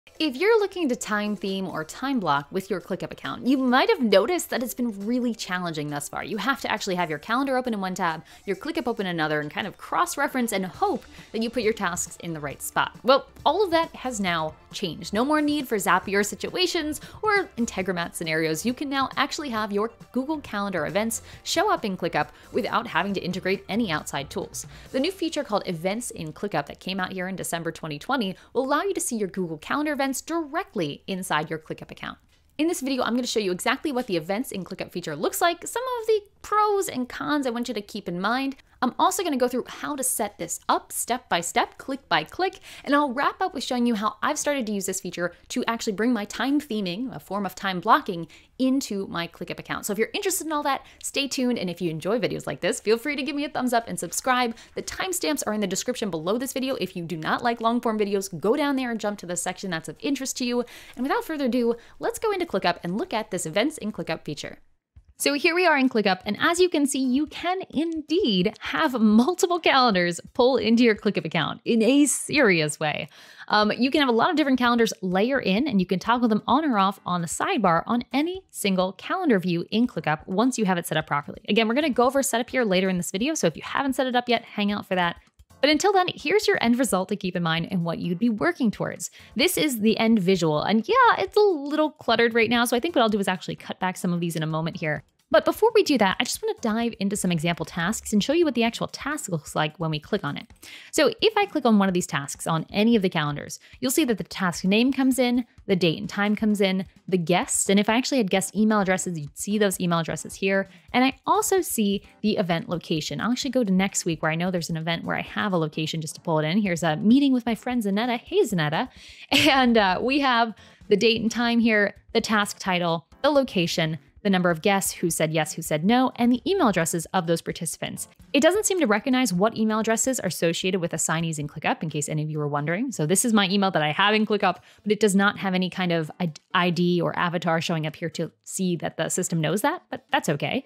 If you're looking to time theme or time block with your ClickUp account, you might have noticed that it's been really challenging thus far. You have to actually have your calendar open in one tab, your ClickUp open in another, and kind of cross-reference and hope that you put your tasks in the right spot. Well, all of that has now changed. No more need for Zapier situations or Integromat scenarios. You can now actually have your Google Calendar events show up in ClickUp without having to integrate any outside tools. The new feature called Events in ClickUp that came out here in December 2020 will allow you to see your Google Calendar events directly inside your ClickUp account. In this video, I'm going to show you exactly what the Events in ClickUp feature looks like, some of the pros and cons I want you to keep in mind. I'm also going to go through how to set this up step by step, click by click, and I'll wrap up with showing you how I've started to use this feature to actually bring my time theming, a form of time blocking, into my ClickUp account. So if you're interested in all that, stay tuned, and if you enjoy videos like this, feel free to give me a thumbs up and subscribe. The timestamps are in the description below this video. If you do not like long form videos, go down there and jump to the section that's of interest to you. And without further ado, let's go into ClickUp and look at this Events in ClickUp feature. So here we are in ClickUp, and as you can see, you can indeed have multiple calendars pull into your ClickUp account in a serious way. You can have a lot of different calendars layer in, and you can toggle them on or off on the sidebar on any single calendar view in ClickUp once you have it set up properly. Again, we're going to go over setup here later in this video, so if you haven't set it up yet, hang out for that. But until then, here's your end result to keep in mind and what you'd be working towards. This is the end visual, and yeah, it's a little cluttered right now, so I think what I'll do is actually cut back some of these in a moment here. But before we do that, I just want to dive into some example tasks and show you what the actual task looks like when we click on it. So if I click on one of these tasks on any of the calendars, you'll see that the task name comes in, the date and time comes in, the guests, and if I actually had guest email addresses, you'd see those email addresses here. And I also see the event location. I'll actually go to next week where I know there's an event where I have a location just to pull it in. Here's a meeting with my friend Zanetta. Hey, Zanetta. And we have the date and time here, the task title, the location, the number of guests, who said yes, who said no, and the email addresses of those participants. It doesn't seem to recognize what email addresses are associated with assignees in ClickUp, in case any of you were wondering. So this is my email that I have in ClickUp, but it does not have any kind of ID or avatar showing up here to see that the system knows that, but that's okay.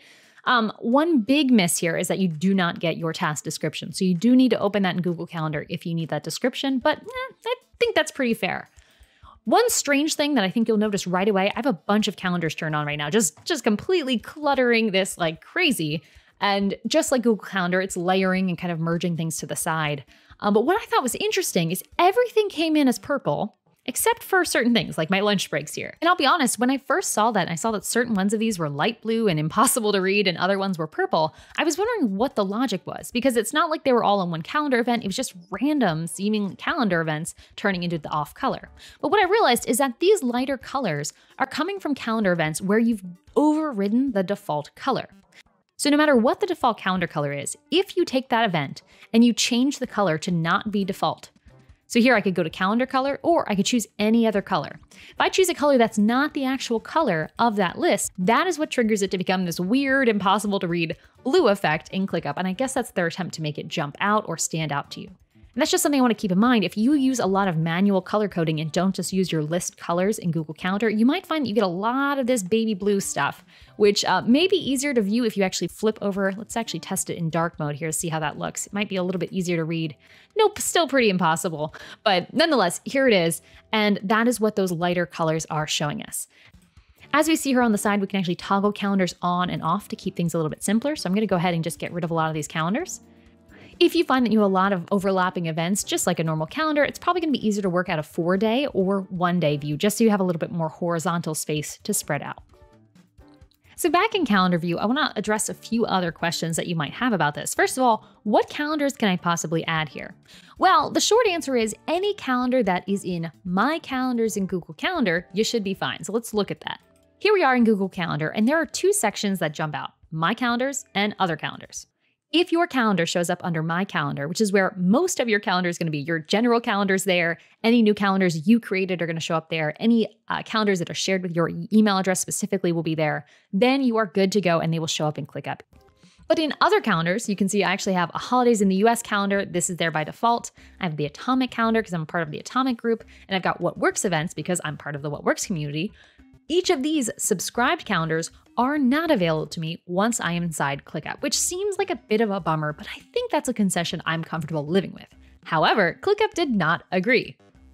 One big miss here is that you do not get your task description. So you do need to open that in Google Calendar if you need that description, but I think that's pretty fair. One strange thing that I think you'll notice right away, I have a bunch of calendars turned on right now, just completely cluttering this like crazy. And just like Google Calendar, it's layering and kind of merging things to the side. But what I thought was interesting is everything came in as purple, except for certain things like my lunch breaks here. And I'll be honest, when I first saw that, and I saw that certain ones of these were light blue and impossible to read and other ones were purple, I was wondering what the logic was, because it's not like they were all in one calendar event. It was just random seeming calendar events turning into the off color. But what I realized is that these lighter colors are coming from calendar events where you've overridden the default color. So no matter what the default calendar color is, if you take that event and you change the color to not be default, so here I could go to calendar color, or I could choose any other color. If I choose a color that's not the actual color of that list, that is what triggers it to become this weird, impossible to read blue effect in ClickUp. And I guess that's their attempt to make it jump out or stand out to you. And that's just something I want to keep in mind. If you use a lot of manual color coding and don't just use your list colors in Google Calendar, you might find that you get a lot of this baby blue stuff, which may be easier to view if you actually flip over. Let's actually test it in dark mode here to see how that looks. It might be a little bit easier to read. Nope, still pretty impossible. But nonetheless, here it is. And that is what those lighter colors are showing us. As we see here on the side, we can actually toggle calendars on and off to keep things a little bit simpler. So I'm going to go ahead and just get rid of a lot of these calendars. If you find that you have a lot of overlapping events, just like a normal calendar, it's probably going to be easier to work out a 4-day or 1-day view, just so you have a little bit more horizontal space to spread out. So back in Calendar View, I want to address a few other questions that you might have about this. First of all, what calendars can I possibly add here? Well, the short answer is any calendar that is in My Calendars in Google Calendar, you should be fine. So let's look at that. Here we are in Google Calendar, and there are two sections that jump out, My Calendars and Other Calendars. If your calendar shows up under My Calendar, which is where most of your calendar is going to be, your general calendar's there, any new calendars you created are going to show up there, any calendars that are shared with your email address specifically will be there, then you are good to go and they will show up in ClickUp. But in other calendars, you can see I actually have a holidays in the US calendar. This is there by default. I have the Atomic calendar because I'm a part of the Atomic group, and I've got What Works events because I'm part of the What Works community. Each of these subscribed calendars are not available to me once I am inside ClickUp, which seems like a bit of a bummer, but I think that's a concession I'm comfortable living with. However, ClickUp did not agree.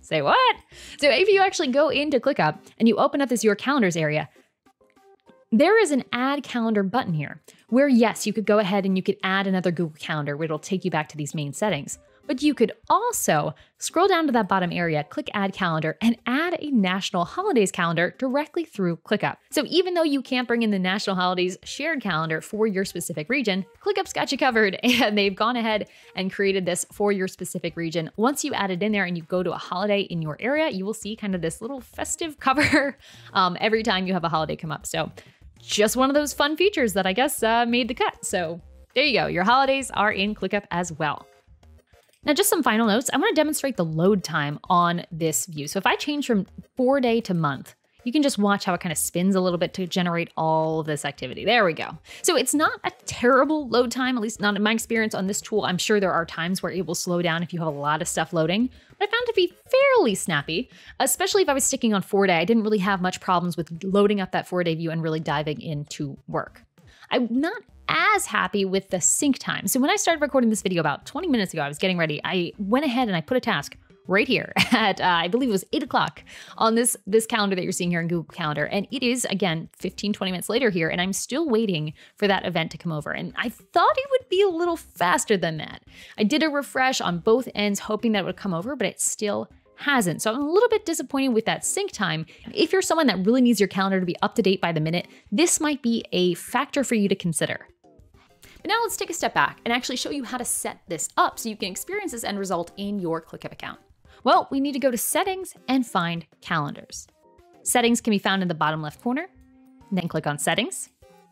Say what? So if you actually go into ClickUp and you open up this Your Calendars area, there is an Add Calendar button here where, yes, you could go ahead and you could add another Google Calendar where it'll take you back to these main settings. But you could also scroll down to that bottom area, click Add Calendar, and add a National Holidays calendar directly through ClickUp. So even though you can't bring in the National Holidays shared calendar for your specific region, ClickUp's got you covered, and they've gone ahead and created this for your specific region. Once you add it in there and you go to a holiday in your area, you will see kind of this little festive cover every time you have a holiday come up. So just one of those fun features that I guess made the cut. So there you go. Your holidays are in ClickUp as well. Now, just some final notes. I want to demonstrate the load time on this view. So if I change from 4-day to month, you can just watch how it kind of spins a little bit to generate all of this activity. There we go. So it's not a terrible load time, at least not in my experience on this tool. I'm sure there are times where it will slow down if you have a lot of stuff loading, but I found it to be fairly snappy, especially if I was sticking on 4-day. I didn't really have much problems with loading up that 4-day view and really diving into work. I'm not as happy with the sync time. So when I started recording this video about 20 minutes ago, I was getting ready. I went ahead and I put a task right here at, I believe it was 8 o'clock on this calendar that you're seeing here in Google Calendar. And it is, again, 15, 20 minutes later here, and I'm still waiting for that event to come over. And I thought it would be a little faster than that. I did a refresh on both ends, hoping that it would come over, but it still hasn't. So I'm a little bit disappointed with that sync time. If you're someone that really needs your calendar to be up to date by the minute, this might be a factor for you to consider. But now let's take a step back and actually show you how to set this up so you can experience this end result in your ClickUp account. Well, we need to go to Settings and find Calendars. Settings can be found in the bottom left corner. Then click on Settings,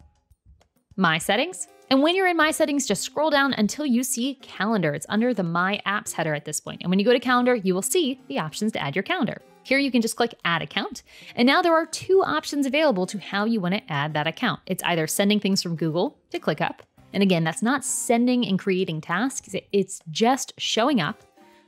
My Settings. And when you're in My Settings, just scroll down until you see Calendar. It's under the My Apps header at this point. And when you go to Calendar, you will see the options to add your calendar. Here you can just click Add Account. And now there are two options available to how you want to add that account. It's either sending things from Google to ClickUp. And again, that's not sending and creating tasks. It's just showing up.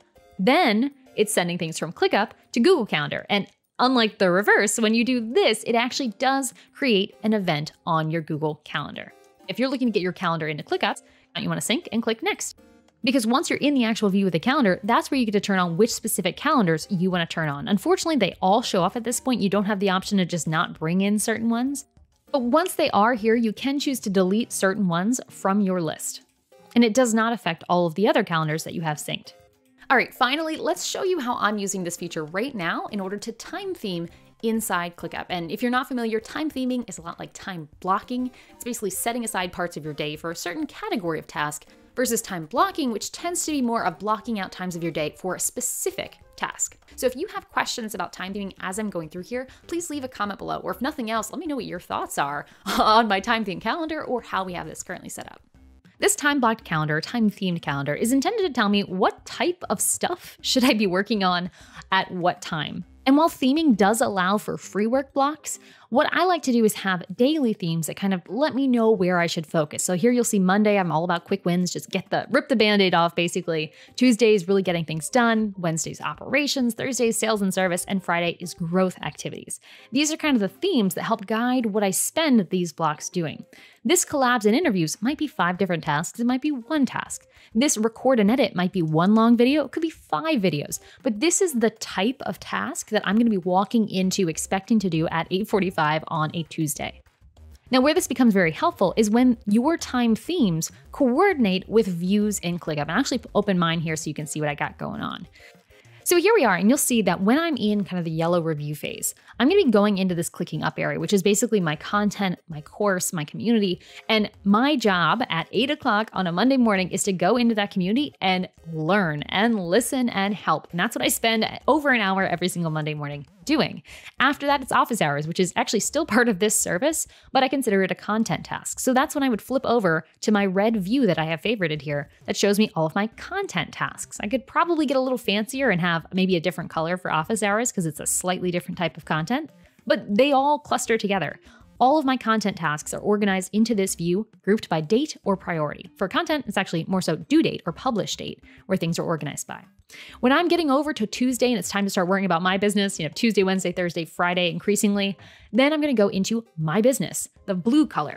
Then it's sending things from ClickUp to Google Calendar. And unlike the reverse, when you do this, it actually does create an event on your Google Calendar. If you're looking to get your calendar into ClickUp, you want to sync and click Next. Because once you're in the actual view of the calendar, that's where you get to turn on which specific calendars you want to turn on. Unfortunately, they all show up at this point. You don't have the option to just not bring in certain ones. But once they are here, you can choose to delete certain ones from your list. And it does not affect all of the other calendars that you have synced. All right, finally, let's show you how I'm using this feature right now in order to time theme inside ClickUp. And if you're not familiar, time theming is a lot like time blocking. It's basically setting aside parts of your day for a certain category of task versus time blocking, which tends to be more of blocking out times of your day for a specific task. So if you have questions about time theming as I'm going through here, please leave a comment below, or if nothing else, let me know what your thoughts are on my time theme calendar or how we have this currently set up. This time-blocked calendar, time-themed calendar, is intended to tell me what type of stuff should I be working on at what time. And while theming does allow for free work blocks, what I like to do is have daily themes that kind of let me know where I should focus. So here you'll see Monday, I'm all about quick wins, just rip the band-aid off basically. Tuesday is really getting things done. Wednesday's operations, Thursday's sales and service, and Friday is growth activities. These are kind of the themes that help guide what I spend these blocks doing. This collabs and interviews might be 5 different tasks, it might be 1 task. This record and edit might be 1 long video, it could be 5 videos. But this is the type of task that I'm gonna be walking into expecting to do at 8:45 on a Tuesday. Now, where this becomes very helpful is when your time themes coordinate with views in ClickUp. And I'll actually open mine here so you can see what I got going on. So here we are, and you'll see that when I'm in kind of the yellow review phase, I'm gonna be going into this clicking up area, which is basically my content, my course, my community. And my job at 8 o'clock on a Monday morning is to go into that community and learn and listen and help. And that's what I spend over an hour every single Monday morning doing. After that, it's office hours, which is actually still part of this service, but I consider it a content task. So that's when I would flip over to my red view that I have favorited here that shows me all of my content tasks. I could probably get a little fancier and have maybe a different color for office hours because it's a slightly different type of content, but they all cluster together. All of my content tasks are organized into this view, grouped by date or priority. For content, it's actually more so due date or publish date, where things are organized by. When I'm getting over to Tuesday and it's time to start worrying about my business, Tuesday, Wednesday, Thursday, Friday, increasingly, then I'm gonna go into my business, the blue color.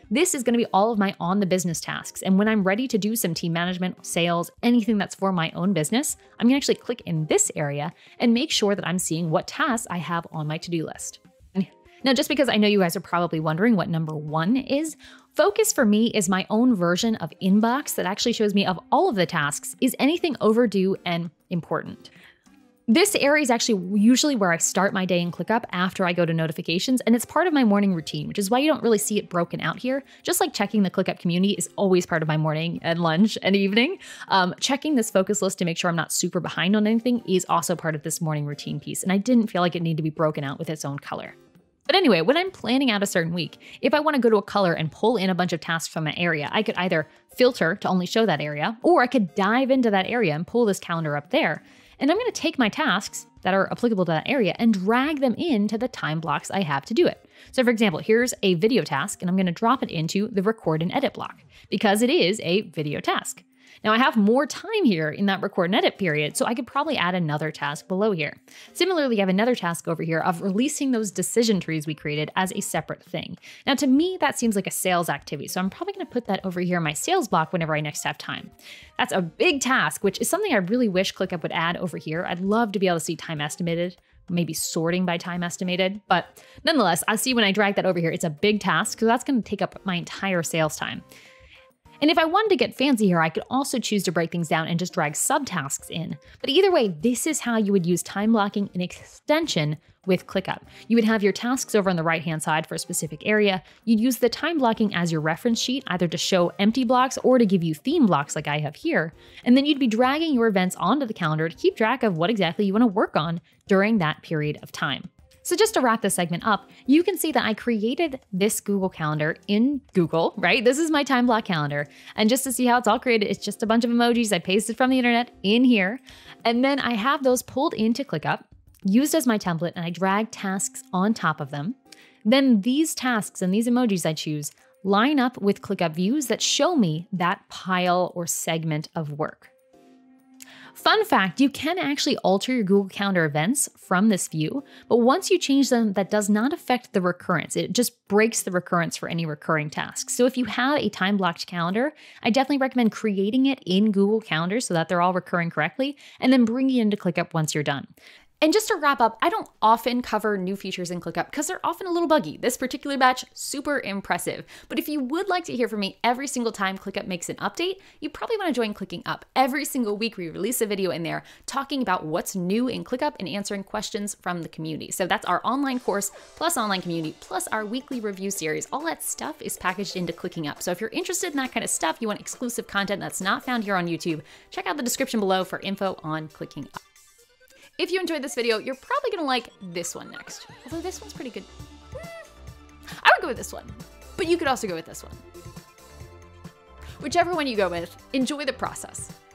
This is going to be all of my on the business tasks. And when I'm ready to do some team management, sales, anything that's for my own business, I'm going to actually click in this area and make sure that I'm seeing what tasks I have on my to-do list. Now, just because I know you guys are probably wondering what number 1 is, focus for me is my own version of inbox that actually shows me of all of the tasks, is anything overdue and important. This area is actually usually where I start my day in ClickUp after I go to notifications, and it's part of my morning routine, which is why you don't really see it broken out here. Just like checking the ClickUp community is always part of my morning and lunch and evening, checking this focus list to make sure I'm not super behind on anything is also part of this morning routine piece, and I didn't feel like it needed to be broken out with its own color. But anyway, when I'm planning out a certain week, if I want to go to a color and pull in a bunch of tasks from that area, I could either filter to only show that area, or I could dive into that area and pull this calendar up there. And I'm going to take my tasks that are applicable to that area and drag them into the time blocks I have to do it. So for example, here's a video task, and I'm going to drop it into the record and edit block because it is a video task. Now I have more time here in that record and edit period, so I could probably add another task below here. Similarly, I have another task over here of releasing those decision trees we created as a separate thing. Now to me, that seems like a sales activity, so I'm probably going to put that over here in my sales block whenever I next have time. That's a big task, which is something I really wish ClickUp would add over here. I'd love to be able to see time estimated, maybe sorting by time estimated, but nonetheless, I see when I drag that over here, it's a big task, so that's going to take up my entire sales time. And if I wanted to get fancy here, I could also choose to break things down and just drag subtasks in. But either way, this is how you would use time blocking in extension with ClickUp. You would have your tasks over on the right-hand side for a specific area. You'd use the time blocking as your reference sheet, either to show empty blocks or to give you theme blocks like I have here. And then you'd be dragging your events onto the calendar to keep track of what exactly you want to work on during that period of time. So just to wrap this segment up, you can see that I created this Google Calendar in Google, right? This is my time block calendar. And just to see how it's all created, it's just a bunch of emojis I pasted from the internet in here. And then I have those pulled into ClickUp, used as my template, and I drag tasks on top of them. Then these tasks and these emojis I choose line up with ClickUp views that show me that pile or segment of work. Fun fact, you can actually alter your Google Calendar events from this view, but once you change them, that does not affect the recurrence. It just breaks the recurrence for any recurring tasks. So if you have a time-blocked calendar, I definitely recommend creating it in Google Calendar so that they're all recurring correctly, and then bringing it into ClickUp once you're done. And just to wrap up, I don't often cover new features in ClickUp because they're often a little buggy. This particular batch, super impressive. But if you would like to hear from me every single time ClickUp makes an update, you probably want to join Clicking Up. Every single week we release a video in there talking about what's new in ClickUp and answering questions from the community. So that's our online course, plus online community, plus our weekly review series. All that stuff is packaged into Clicking Up. So if you're interested in that kind of stuff, you want exclusive content that's not found here on YouTube, check out the description below for info on Clicking Up. If you enjoyed this video, you're probably gonna like this one next. Although this one's pretty good. I would go with this one, but you could also go with this one. Whichever one you go with, enjoy the process.